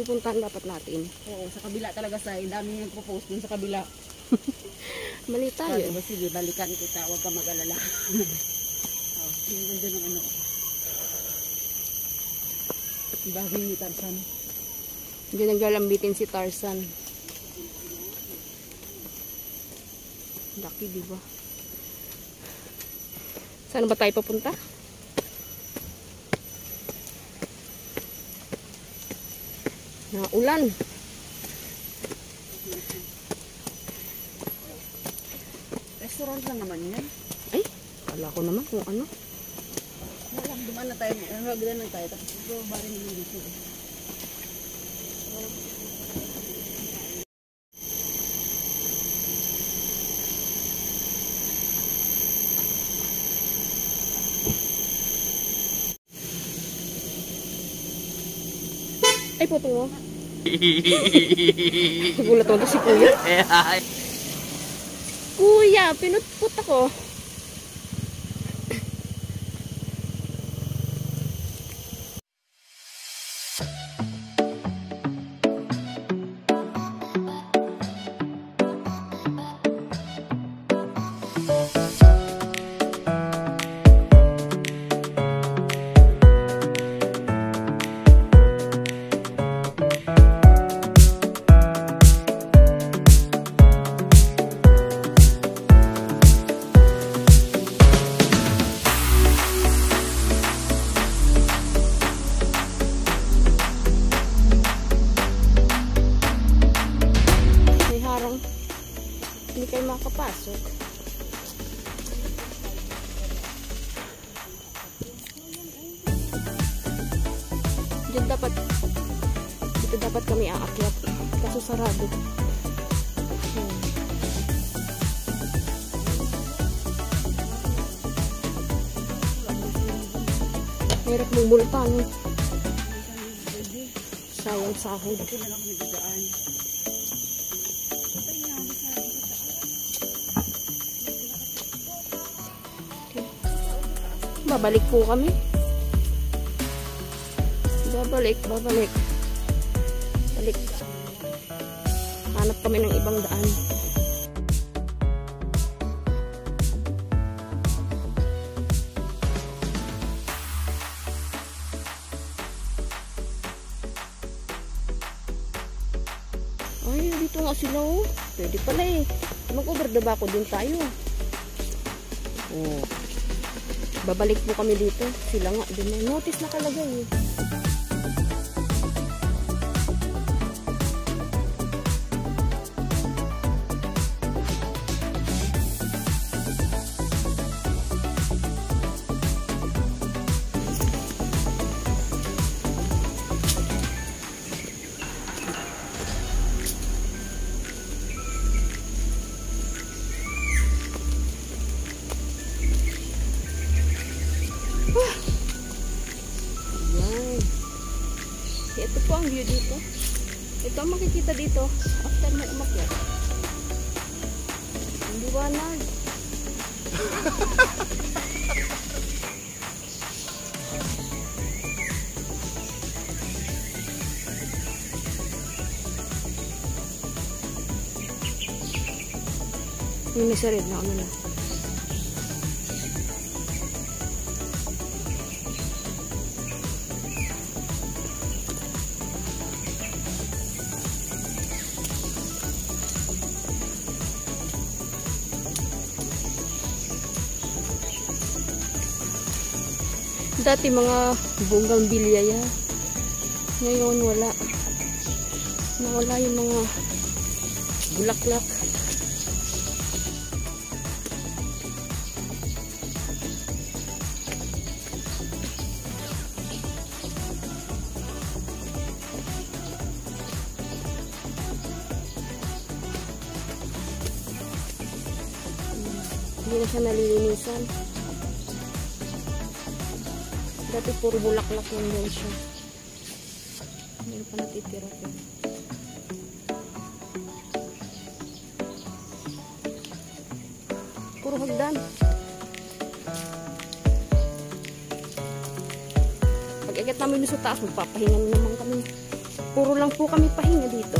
pupuntahan dapat natin. Oo, sa kabila talaga sa dami nagpo-post dun sa kabila. Mali tayo. Diba, sige, balikan kita, huwag ka mag-alala. Oh, yung ganda ng ano. Bagay ni Tarzan. Hindi naglalambitin si Tarzan. Laki, diba? Saan ba tayo papunta? Ulan. Restaurant lang naman yan. Ay, kala ko naman kung ano. Wala, dumaan na tayo. Hagdan lang tayo. Tapos ito, barin naman dito. Ay, puto mo. Nagulat mo si Kuya. Kuya, pinutput ako. Hindi kayo makapasok. Diyan dapat, dito dapat kami aakyat. Kaso sarado. Hirap mong multan. Sayang sahod. Babalik po kami. Babalik. Balik. Hanap kami ng ibang daan. Ay, dito nga sila oh. Pwede pala eh. Mag-over the back din tayo. Oh. Babalik po kami dito. Sila nga, din may notice nakalagay eh. Ito po ang view dito. Ito ang makikita dito after mo umakyat. Ang liwanag. Yung nasa red na ano na. Dati mga bunggang bilyaya. Ngayon wala. Nawala yung mga bulaklak. Hindi na siya nalilinisan. Dati puro bulaklak lang yan siya. Meron pa natitira pa. Puro hagdan. Pag-akyat namin sa taas, magpapahinga naman kami. Puro lang po kami pahinga dito.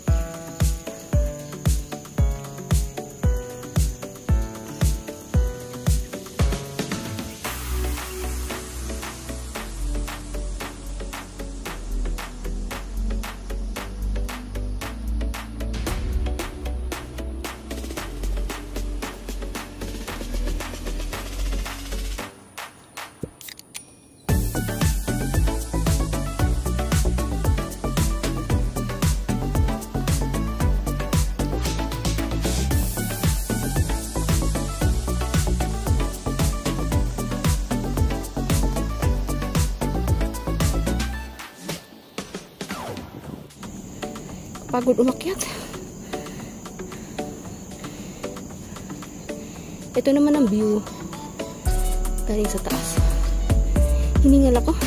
Pagod umakyat. Ito naman ang view galing sa taas. Hiningal ako.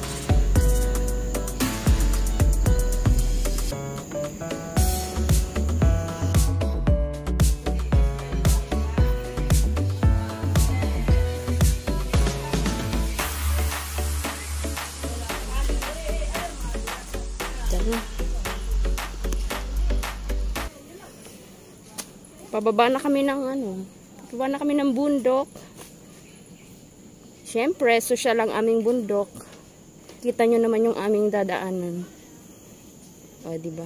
Pababa na kami ng pababa na kami ng bundok. Siyempre, social ang aming bundok. Kita nyo naman yung aming dadaanan. O, diba?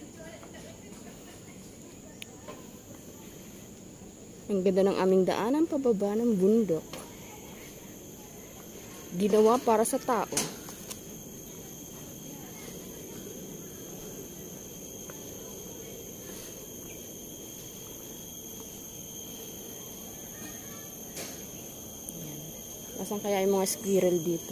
Ang ganda ng aming daanan, pababa ng bundok. Ginawa para sa tao. Nasaan kaya yung mga squirrel dito?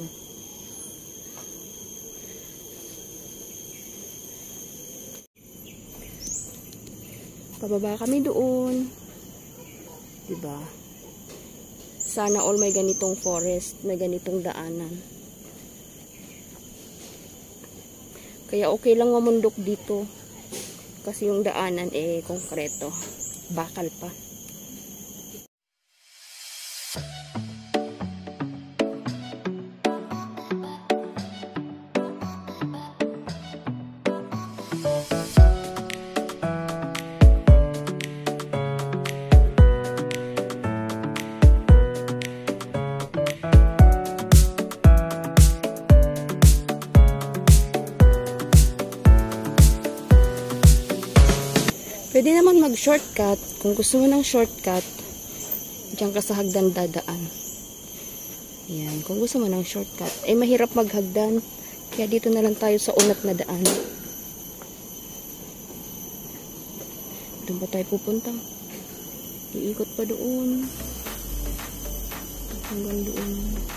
Pababa kami doon. Diba? Sana all may ganitong forest, may ganitong daanan. Kaya okay lang mamundok dito. Kasi yung daanan konkreto. Bakal pa. Pwede naman mag-shortcut. Kung gusto mo ng shortcut, diyan ka sa hagdan dadaan. Yan. Kung gusto mo ng shortcut. Mahirap maghagdan. Kaya dito na lang tayo sa unat na daan. Doon ba tayo pupunta? Iikot pa doon. Hanggang doon.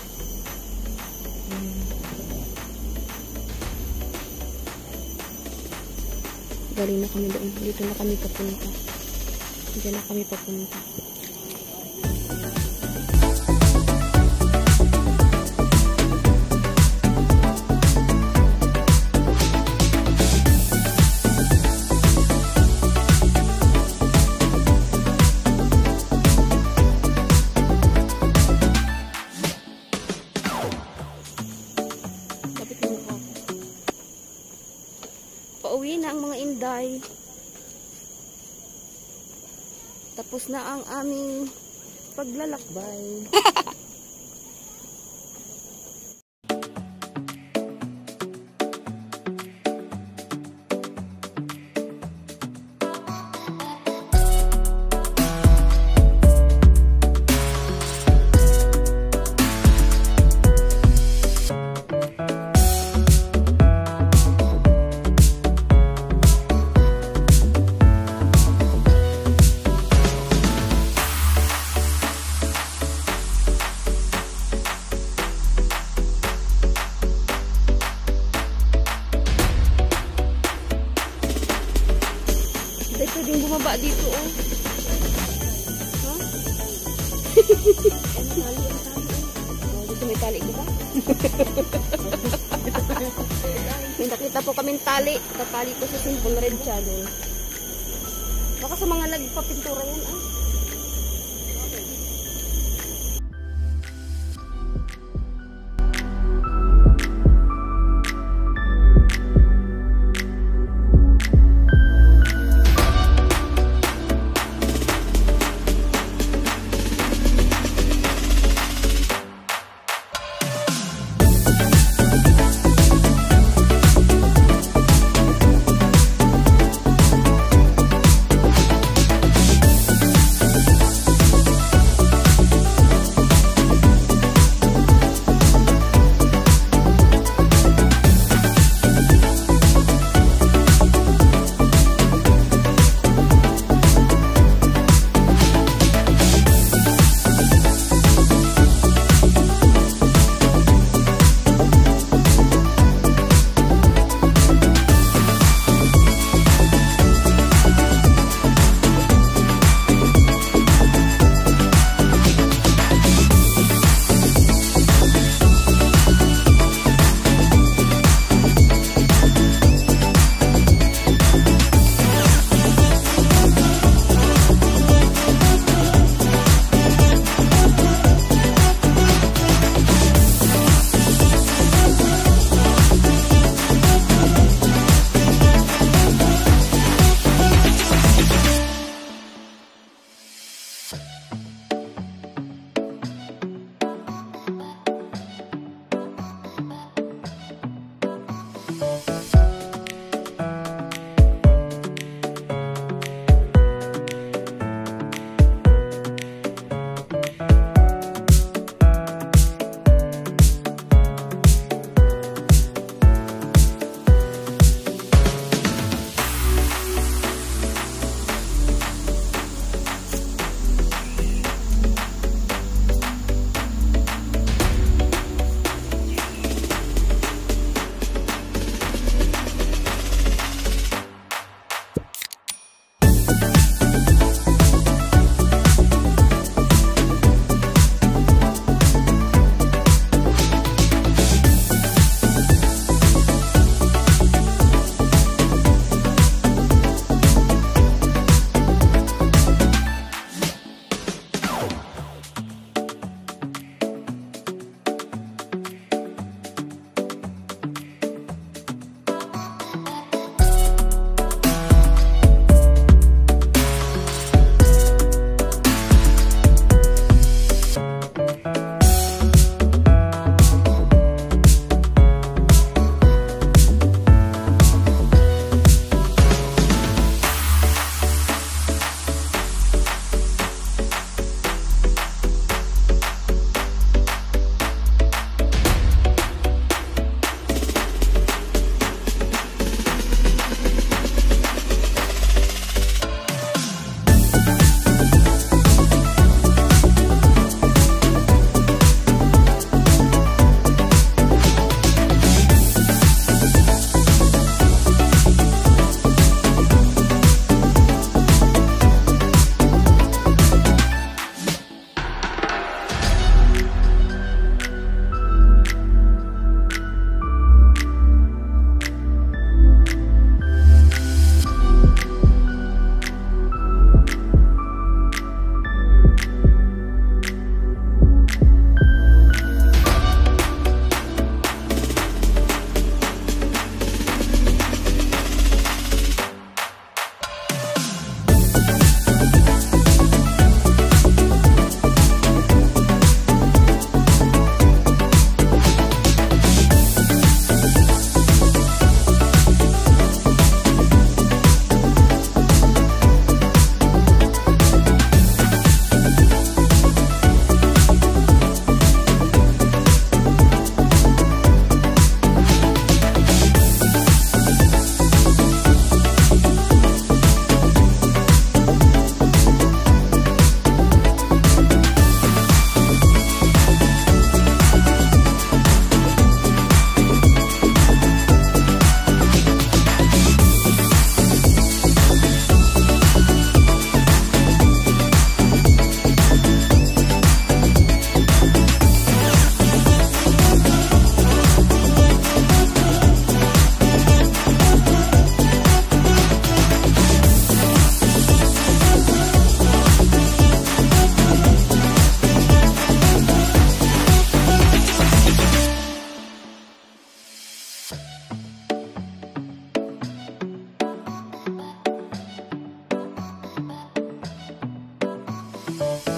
Galing na kami doon. Dito na kami papunta. Diyan na kami papunta. Pauwi na ang mga inday. Tapos na ang aming paglalakbay. Pwedeng bumaba dito, oh. Ha? Dito may tali, diba? May nakita po kaming tali. Tatali ko sa simple red channel. Baka sa mga nagpapintura yan, ah. Ayan.